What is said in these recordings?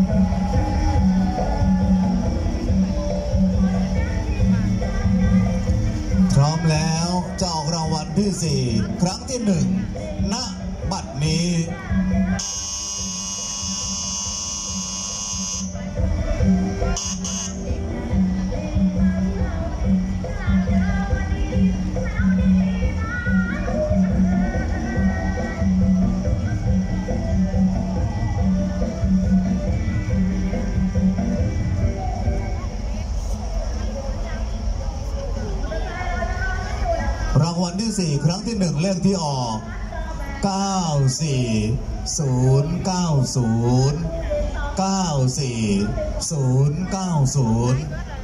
พร้อมแล้วจะออกรางวัลที่4ครั้งที่1ณบัดนี้รางวัลที่4ครั้งที่1เลขที่ออก94090 94090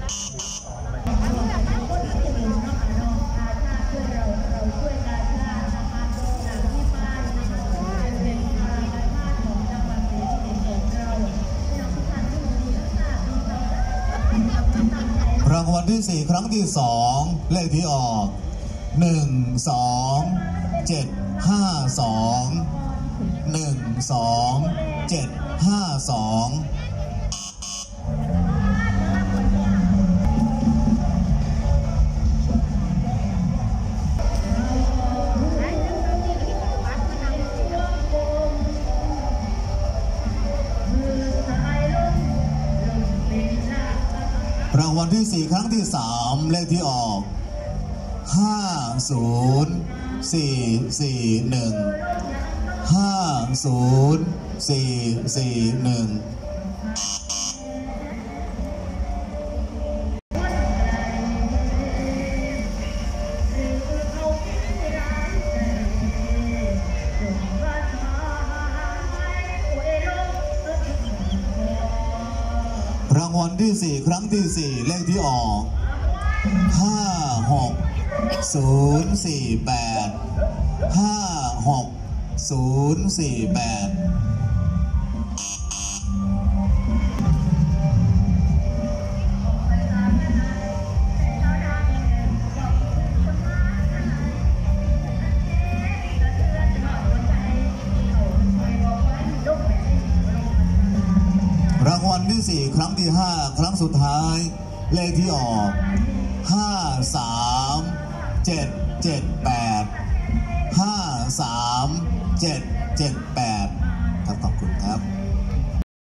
รางวัลที่4ครั้งที่2เลขที่ออก12752 รางวัลที่4ครั้งที่3เลขที่ออก50441 50441รางวัลที่4ครั้งที่4เลขที่ออก56048 56048รางวัลที่4ครั้งที่5ครั้งสุดท้ายเลขที่ออก53778 53778